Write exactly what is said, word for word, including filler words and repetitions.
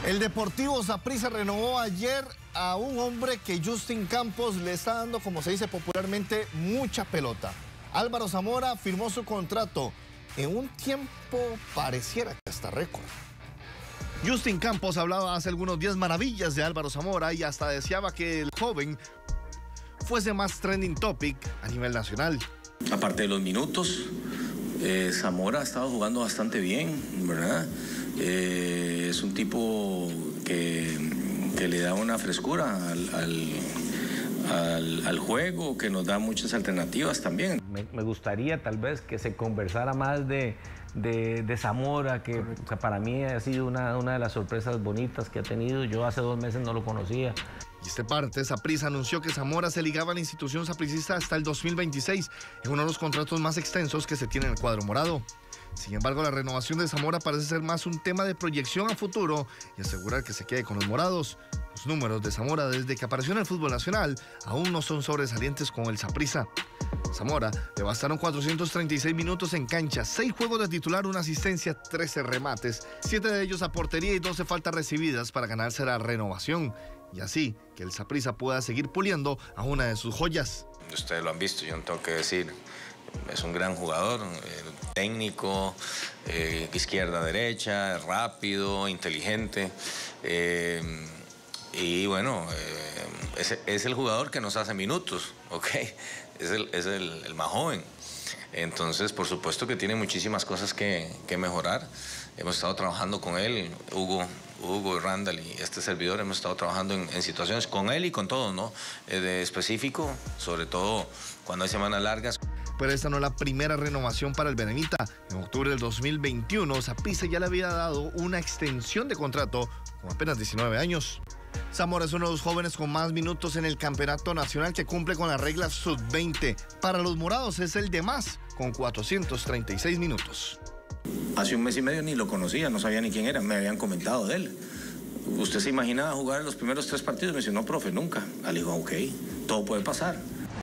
El Deportivo Saprissa renovó ayer a un hombre que Justin Campos le está dando, como se dice popularmente, mucha pelota. Álvaro Zamora firmó su contrato en un tiempo pareciera que hasta récord. Justin Campos hablaba hace algunos días maravillas de Álvaro Zamora y hasta deseaba que el joven fuese más trending topic a nivel nacional. Aparte de los minutos, eh, Zamora ha estado jugando bastante bien, ¿verdad? Eh, es un tipo que, que le da una frescura al, al, al, al juego, que nos da muchas alternativas también. Me, me gustaría tal vez que se conversara más de, de, de Zamora, que o sea, para mí ha sido una, una de las sorpresas bonitas que ha tenido. Yo hace dos meses no lo conocía. Y este parte, Saprissa anunció que Zamora se ligaba a la institución sapricista hasta el dos mil veintiséis, en uno de los contratos más extensos que se tiene en el cuadro morado. Sin embargo, la renovación de Zamora parece ser más un tema de proyección a futuro y asegurar que se quede con los morados. Los números de Zamora desde que apareció en el fútbol nacional aún no son sobresalientes con el Saprissa. Zamora le bastaron cuatrocientos treinta y seis minutos en cancha, seis juegos de titular, una asistencia, trece remates, siete de ellos a portería y doce faltas recibidas para ganarse la renovación. Y así que el Saprissa pueda seguir puliendo a una de sus joyas. Ustedes lo han visto, yo no tengo que decir. Es un gran jugador, eh, técnico, eh, izquierda-derecha, rápido, inteligente. Eh, y bueno, eh, es, es el jugador que nos hace minutos, ¿ok? Es el, es el, el más joven. Entonces, por supuesto que tiene muchísimas cosas que, que mejorar. Hemos estado trabajando con él, Hugo, Hugo, Randall y este servidor, hemos estado trabajando en, en situaciones con él y con todos, ¿no? Eh, de específico, sobre todo cuando hay semanas largas. Pero esta no es la primera renovación para el Benemita. En octubre del dos mil veintiuno, Saprissa ya le había dado una extensión de contrato con apenas diecinueve años. Zamora es uno de los jóvenes con más minutos en el campeonato nacional que cumple con la regla sub veinte. Para los morados es el de más, con cuatrocientos treinta y seis minutos. Hace un mes y medio ni lo conocía, no sabía ni quién era, me habían comentado de él. ¿Usted se imaginaba jugar en los primeros tres partidos? Me dice, no, profe, nunca. Le digo, ok, todo puede pasar.